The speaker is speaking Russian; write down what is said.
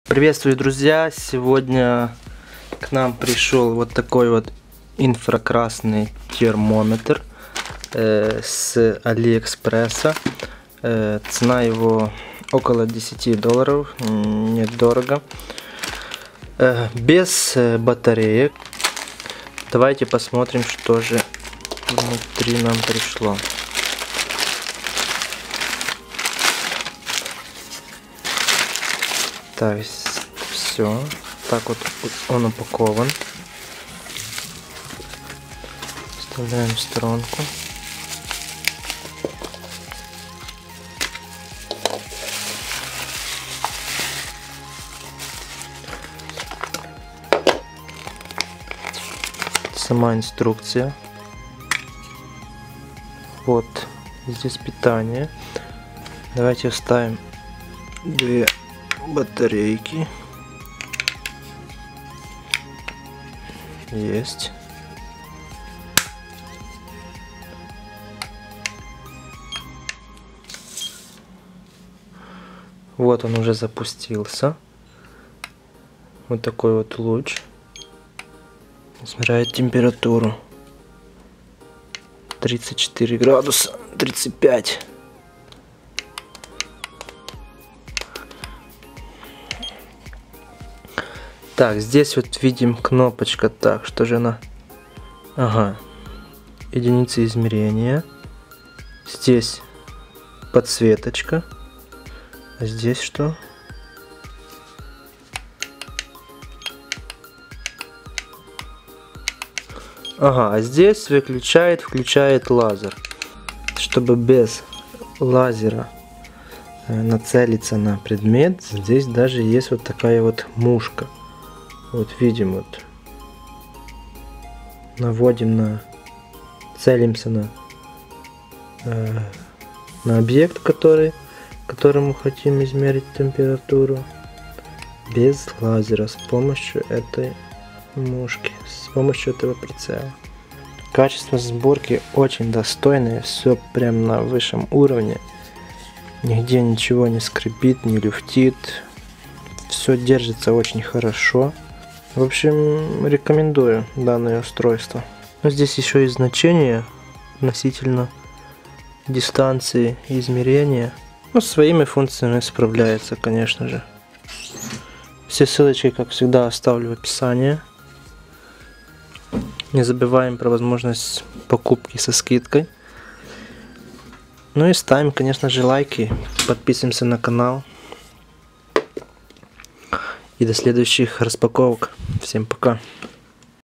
Приветствую, друзья! Сегодня к нам пришел вот такой вот инфракрасный термометр с Алиэкспресса. Цена его около $10, недорого. Без батареек. Давайте посмотрим, что же внутри нам пришло. Так, все. Так вот он упакован. Вставляем в сторонку. Сама инструкция. Вот здесь питание. Давайте вставим две батарейки. Есть. Вот он уже запустился. Вот такой вот луч. Измеряет температуру. 34 градуса, 35. Так, здесь вот видим кнопочка. Так, что же она? Ага. Единицы измерения. Здесь подсветочка. А здесь что? Ага, а здесь выключает, включает лазер. Чтобы без лазера нацелиться на предмет, здесь даже есть вот такая вот мушка. Вот видим, вот наводим целимся на объект, которому хотим измерить температуру, без лазера, с помощью этой мушки, с помощью этого прицела. Качество сборки очень достойное, все прям на высшем уровне, нигде ничего не скрипит, не люфтит, все держится очень хорошо. В общем, рекомендую данное устройство. Но здесь еще и значение относительно дистанции измерения. Ну, своими функциями справляется, конечно же. Все ссылочки, как всегда, оставлю в описании. Не забываем про возможность покупки со скидкой. Ну и ставим, конечно же, лайки, подписываемся на канал. И до следующих распаковок. Всем пока.